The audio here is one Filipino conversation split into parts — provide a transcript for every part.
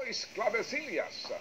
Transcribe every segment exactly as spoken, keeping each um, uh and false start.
Joyce Clavesillas.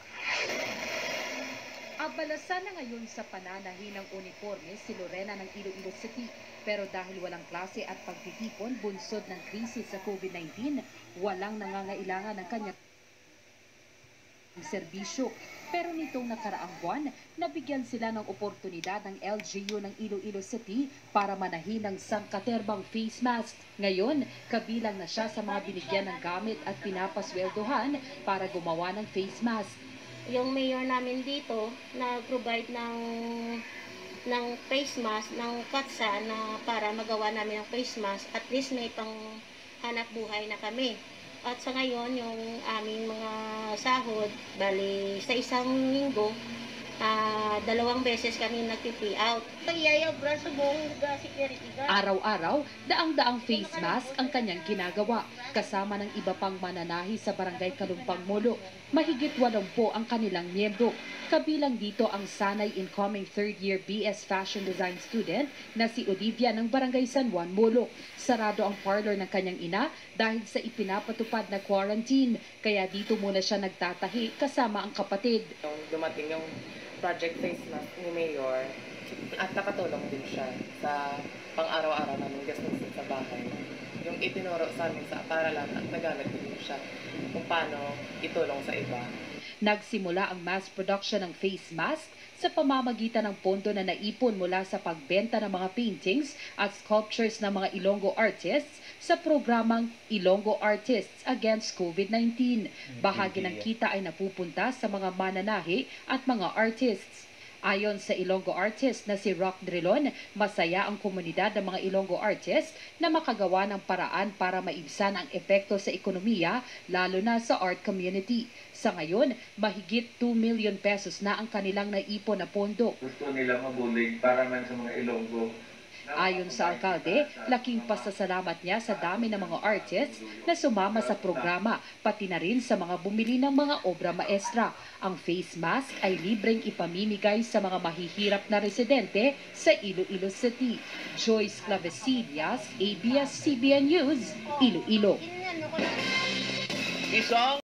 Abalasan na ngayon sa pananahi ng uniforme si Lorena ng Iloilo City. Pero dahil walang klase at pagtitipon bunsod ng krisis sa COVID nineteen, walang nangangailangan ng kanyang serbisyo. Pero nitong nakaraang buwan, nabigyan sila ng oportunidad ng L G U ng Iloilo City para manahin ng sangkaterbang face mask. Ngayon, kabilang na siya sa mga binigyan ng gamit at pinapasweldohan para gumawa ng face mask. Yung mayor namin dito nag-provide ng ng face mask, ng katsa na para magawa namin ng face mask. At least may pang hanap buhay na kami. At sa ngayon, yung aming mga sahod, bali sa isang linggo, uh, dalawang beses kami nag-pay out. Araw-araw, daang-daang face mask ang kanyang ginagawa, kasama ng iba pang mananahi sa Barangay Kalumpang Molo. Mahigit walumpo ang kanilang miyembro. Kabilang dito ang sanay incoming third-year B S Fashion Design student na si Olivia ng Barangay San Juan, Molo. Sarado ang parlor ng kanyang ina dahil sa ipinapatupad na quarantine. Kaya dito muna siya nagtatahi kasama ang kapatid. Nung dumating yung project face mask ni Mayor, at nakatulong din siya sa pang-araw-araw namin gastusin sa bahay. Yung itinuro sa amin sa paaralan at nagamit din siya kung paano itulong sa iba. Nagsimula ang mass production ng face mask sa pamamagitan ng pondo na naipon mula sa pagbenta ng mga paintings at sculptures ng mga Ilonggo artists sa programang Ilonggo Artists Against COVID nineteen. Bahagi ng kita ay napupunta sa mga mananahi at mga artists. Ayon sa Ilonggo artist na si Rock Drilon, masaya ang komunidad ng mga Ilonggo artists na makagawa ng paraan para maibsan ang epekto sa ekonomiya, lalo na sa art community. Sa ngayon, mahigit two million pesos na ang kanilang naipon na pondo. Gusto nila mabulig para man sa mga Ilonggo. Ayon sa alkalde, laking pasasalamat niya sa dami ng mga artists na sumama sa programa, pati na rin sa mga bumili ng mga obra maestra. Ang face mask ay libreng ipamimigay sa mga mahihirap na residente sa Iloilo City. Joyce Clavesillas, A B S C B N News, Iloilo. Isang